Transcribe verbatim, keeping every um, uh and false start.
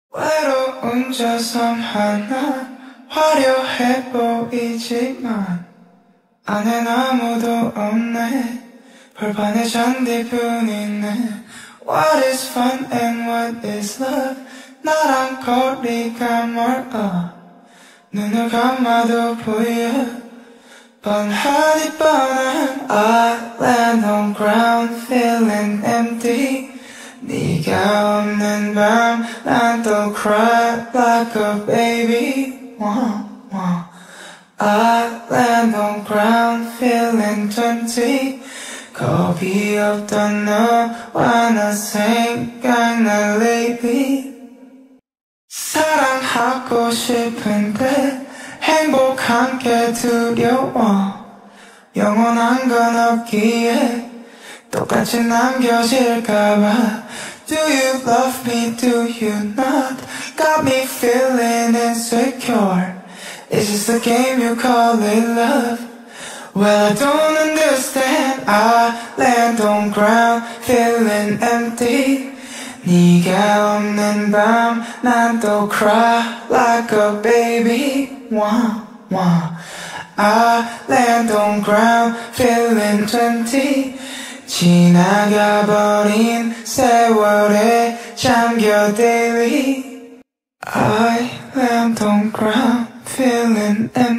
외로운 저 섬 하나 화려해 보이지만 안엔 아무도 없네. 벌판에 잔디뿐이네. What is fun and what is love? 나랑 거리가 멀어. 눈을 감아도 보여. 뻔하디 뻔한 I land on ground feeling empty. 네가 없는 밤 난 또 cry like a baby. Wow, wow. I land on ground feeling twenty. 겁이 없던 너와 나 생각나 lately. 사랑하고 싶은데 행복한 게 두려워. 영원한 건 없기에 똑같이 남겨질까봐. Do you love me? Do you not? Got me feeling insecure. Is this a game you call it love? Well, I don't understand. I land on ground feeling empty. 네가 없는 밤 난 또 cry like a baby. Wow, wow. I land on ground feeling twenty. 지나가버린 세월에 잠겨 daily. I land on ground feeling empty.